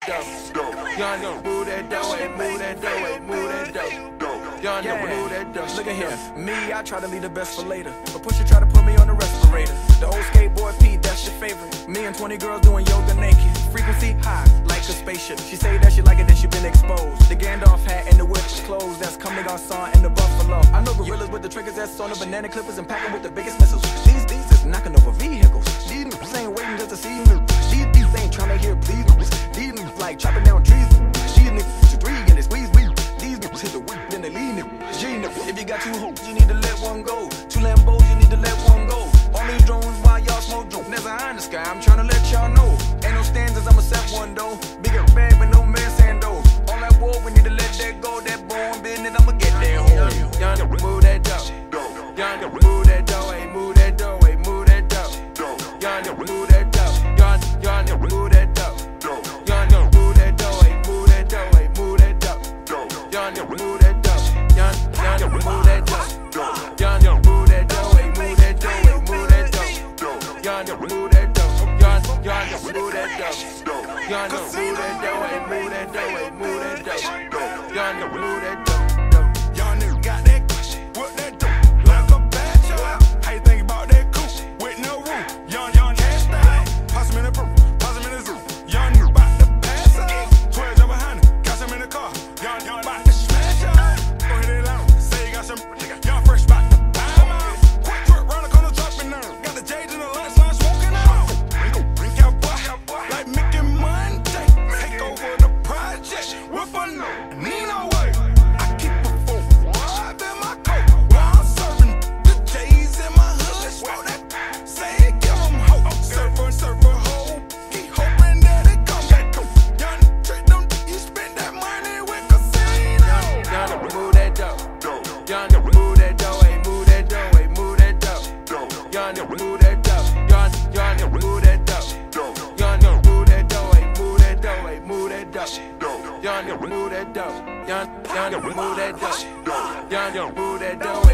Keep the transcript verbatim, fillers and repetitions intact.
dough. Young nigga, move that dough, hey, move that dough, hey, move that dough. Young nigga, move that dough. Look at here, me, I try to leave the best for later, but Pusha try to put me on the respirator. The old skateboard Pete, that's your favorite. Me and twenty girls doing yoga naked. Frequency high, like a spaceship. She say that she like it, that she been exposed. The Gandalf hat and the whip's clothes, that's Comme des Garçons and the Buffalo. I know gorillas with the triggers that's on the banana clippers and packing with the biggest missiles. These these is knocking over vehicles. These niggas ain't waiting just to see me. These these ain't trying to hear please. These niggas like chopping down trees. These niggas two three and they squeeze me. These niggas hit the whip then they lean it. G niggas, if you got two hopes, you need to let one go. Two Lambos, you need to let one go. All these drones while y'all smoke dope. There's an eye in the sky, I'm trying to let y'all know. Ain't no standards, I'ma set one though. Bigger bag but no man sando. All that war, we need to let that go. That born business, I'ma get that home. Young nigga, move that dough. Young nigga, move that dough, hey, move that dough, hey, move that dough. Young nigga, move that dough. Young young nigga, move that dough. Young nigga, move that dough, hey, move that dough, hey, move that dough. Young nigga, move that dough. Young young nigga, move that dough. Young nigga, move that dough, hey, move that dough, hey, move that dough. Young nigga, move that dough. Young young nigga, move that dough. Young nigga, move that dough, hey, move that dough, hey, move that dough. Young nigga, move that dough. Young nigga got that what that do? Like a bad child. How you think about that coupe with no roof? Young, young, cashed out. Pass him in the brew, pass him in the zoo. Young nigga bout to pass out. twelve jump behind him, got him in the car. Young, young, bout to smash out. Go hit it loud, say you got some. Young fresh bout to buy him out. Quick truck round the corner, dropping down. Got the J's in the lunch line, smoking out. Drink out, boy, like Mickey Monday. Take over the project with a no, Nino way. I keep a full vibe in my coat while I'm serving the J's in my hood. Smoke that, say it, give 'em hope. Surfer, surfer, hoe, keep hoping that it come. Young trick them, you spend that money with casino. Young nigga, move that dough. Young nigga, move that dough, hey, move that dough, hey, move that dough. Young nigga, move that dough. Young young nigga, move that dough. Young nigga, move that dough, hey, move that dough, hey, move that dough. Young nigga, move that dough. Young young nigga, move that dough. Young nigga, move that dough.